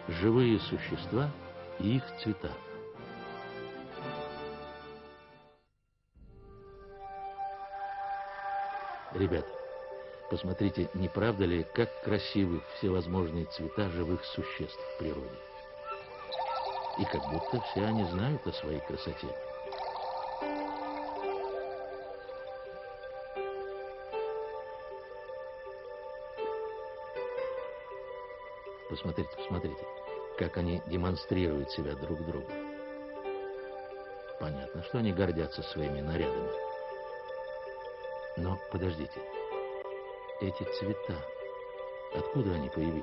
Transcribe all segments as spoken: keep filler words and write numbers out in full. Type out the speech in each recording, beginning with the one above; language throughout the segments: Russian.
Живые существа и их цвета. Ребята, посмотрите, не правда ли, как красивы всевозможные цвета живых существ в природе? И как будто все они знают о своей красоте. Посмотрите, посмотрите, как они демонстрируют себя друг другу. Понятно, что они гордятся своими нарядами. Но подождите, эти цвета, откуда они появились?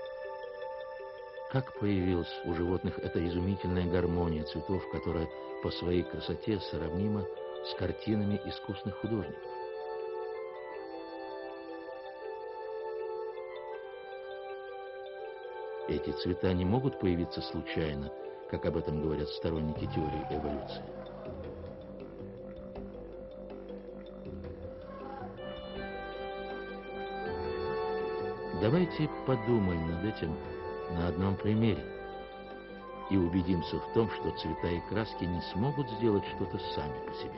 Как появилась у животных эта изумительная гармония цветов, которая по своей красоте сравнима с картинами искусных художников? Эти цвета не могут появиться случайно, как об этом говорят сторонники теории эволюции. Давайте подумаем над этим на одном примере и убедимся в том, что цвета и краски не смогут сделать что-то сами по себе.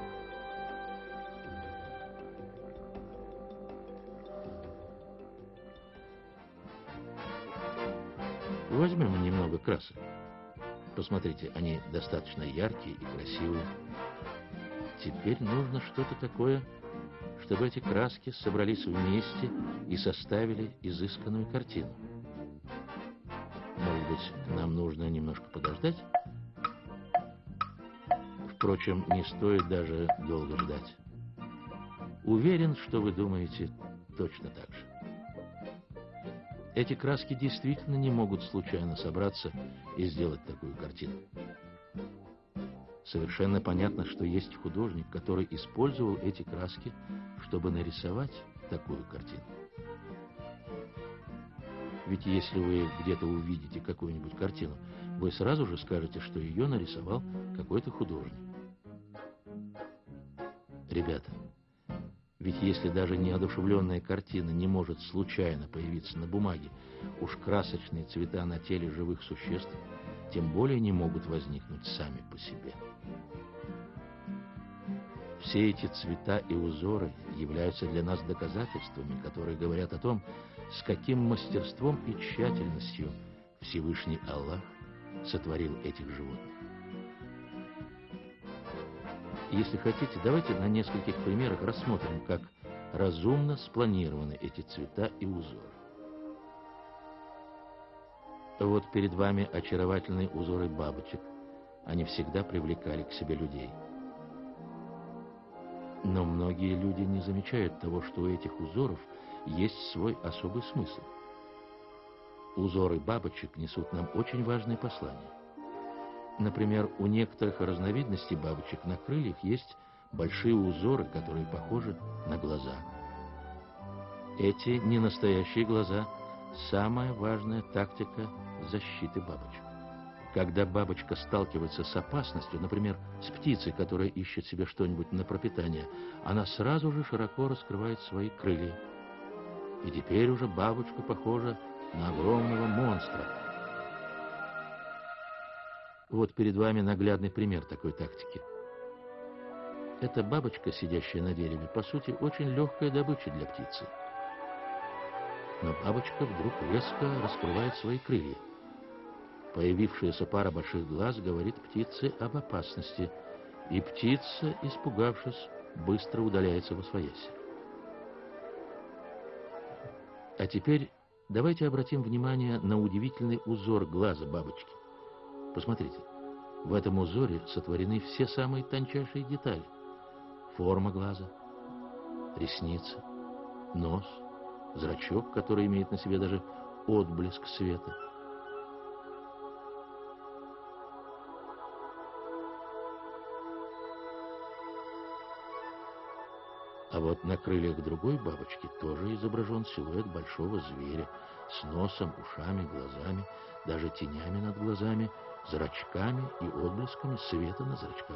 Возьмем немного красок. Посмотрите, они достаточно яркие и красивые. Теперь нужно что-то такое, чтобы эти краски собрались вместе и составили изысканную картину. Может быть, нам нужно немножко подождать? Впрочем, не стоит даже долго ждать. Уверен, что вы думаете точно так же. Эти краски действительно не могут случайно собраться и сделать такую картину. Совершенно понятно, что есть художник, который использовал эти краски, чтобы нарисовать такую картину. Ведь если вы где-то увидите какую-нибудь картину, вы сразу же скажете, что ее нарисовал какой-то художник. Ребята, ведь если даже неодушевленная картина не может случайно появиться на бумаге, уж красочные цвета на теле живых существ тем более не могут возникнуть сами по себе. Все эти цвета и узоры являются для нас доказательствами, которые говорят о том, с каким мастерством и тщательностью Всевышний Аллах сотворил этих животных. Если хотите, давайте на нескольких примерах рассмотрим, как разумно спланированы эти цвета и узоры. Вот перед вами очаровательные узоры бабочек. Они всегда привлекали к себе людей. Но многие люди не замечают того, что у этих узоров есть свой особый смысл. Узоры бабочек несут нам очень важное послание. Например, у некоторых разновидностей бабочек на крыльях есть большие узоры, которые похожи на глаза. Эти ненастоящие глаза – самая важная тактика защиты бабочек. Когда бабочка сталкивается с опасностью, например, с птицей, которая ищет себе что-нибудь на пропитание, она сразу же широко раскрывает свои крылья. И теперь уже бабочка похожа на огромного монстра. Вот перед вами наглядный пример такой тактики. Эта бабочка, сидящая на дереве, по сути, очень легкая добыча для птицы. Но бабочка вдруг резко раскрывает свои крылья. Появившаяся пара больших глаз говорит птице об опасности, и птица, испугавшись, быстро удаляется восвояси. А теперь давайте обратим внимание на удивительный узор глаза бабочки. Посмотрите, в этом узоре сотворены все самые тончайшие детали. Форма глаза, ресницы, нос, зрачок, который имеет на себе даже отблеск света. А вот на крыльях другой бабочки тоже изображен силуэт большого зверя с носом, ушами, глазами, даже тенями над глазами, зрачками и отблесками света на зрачках.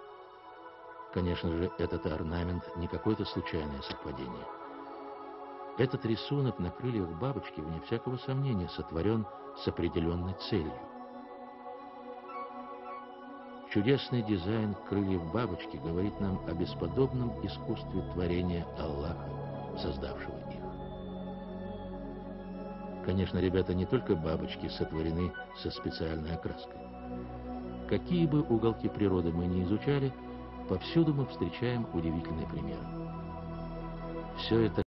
Конечно же, этот орнамент не какое-то случайное совпадение. Этот рисунок на крыльях бабочки, вне всякого сомнения, сотворен с определенной целью. Чудесный дизайн крыльев бабочки говорит нам о бесподобном искусстве творения Аллаха, создавшего их. Конечно, ребята, не только бабочки сотворены со специальной окраской. Какие бы уголки природы мы ни изучали, повсюду мы встречаем удивительные примеры. Все это